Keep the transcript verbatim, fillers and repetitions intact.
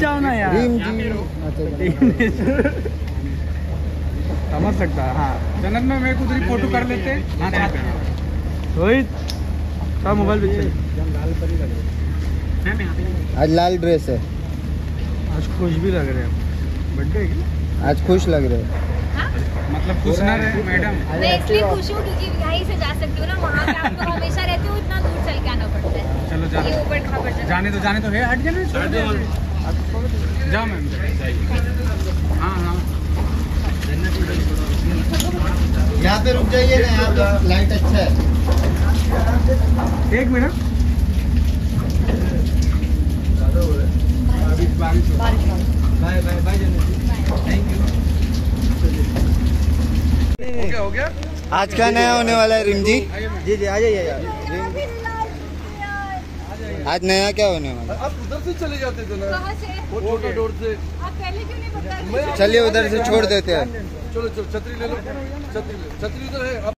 जाओ ना यार। समझ सकता है। हाँ जन्नत में मैं उधर फोटो कर लेते। रोहित का मोबाइल भी आज लाल ड्रेस है। आज खुश भी लग रहे हैं। बर्थडे आज खुश लग रहे हैं। मतलब खुश ना रहे मैडम। मैं इसलिए खुश हूँ क्योंकि यहीं से जा सकती हूँ ना, वहाँ पे आपको हमेशा रहती हूँ, इतना दूर चल के आना पड़ता है। चलो जाओ, ये ऊपर खबर जाने तो जाने तो है, हट जाने जाओ मैम। हाँ हाँ यहाँ पे रुक जाइए ना, यहाँ पे लाइट अच्छा है। एक minute. Bye bye bye thank you. हो गया हो गया। आज क्या नया होने वाला है रिम जी? जी जी आ जाइए यार। आज नया क्या होने वाला है? आप उधर से चले जाते थे ना, कहाँ से? वो छोटा डोर से। आप पहले क्यों नहीं बताया? चलिए उधर से छोड़ देते हैं। चलो चलो छतरी ले लो, छतरी ले, छतरी उधर है।